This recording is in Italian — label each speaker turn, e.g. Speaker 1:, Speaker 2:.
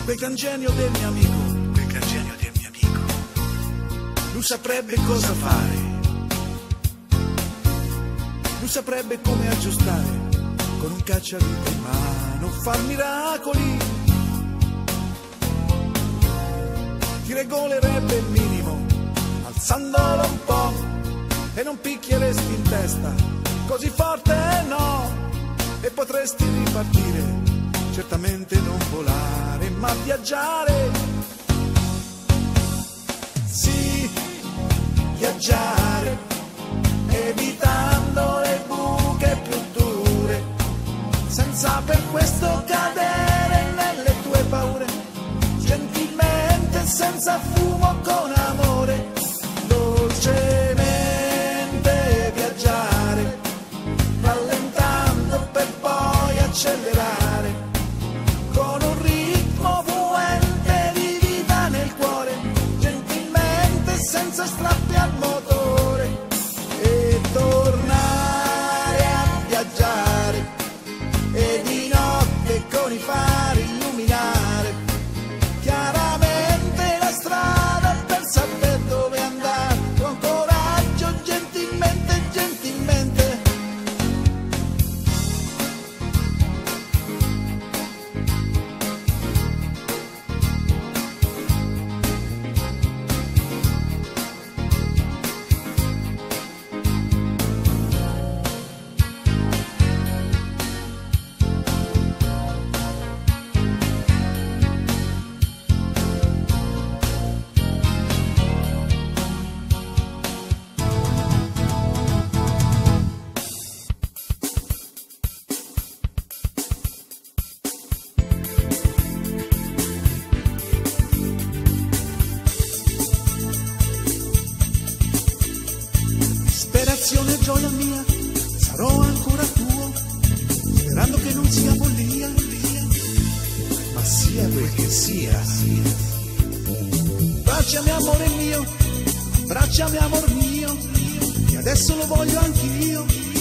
Speaker 1: quel gran genio del mio amico, lui saprebbe cosa fare, lui saprebbe come aggiustare con un cacciavite in mano, far miracoli, ti regolerebbe il minimo alzandolo un po' e non picchieresti in testa così forte, no, e potresti ripartire, certamente non volare ma viaggiare, sì, viaggiare, evitando le buche più dure, senza per questo cadere nelle tue paure, gentilmente, senza fumo, con amore, dolcemente viaggiare, rallentando per poi accelerare, con un ritmo fluente di vita nel cuore, gentilmente, senza strappi al motore, e tornare a viaggiare, e di notte con i fari illuminare chiaramente la strada per saper dove andare, con coraggio, gentilmente, gentilmente. Disperazione, gioia mia, sarò ancora tuo, sperando che non sia follia, ma sia quel che sia. Abbracciami amore mio, abbracciami amor mio, che adesso lo voglio anch'io.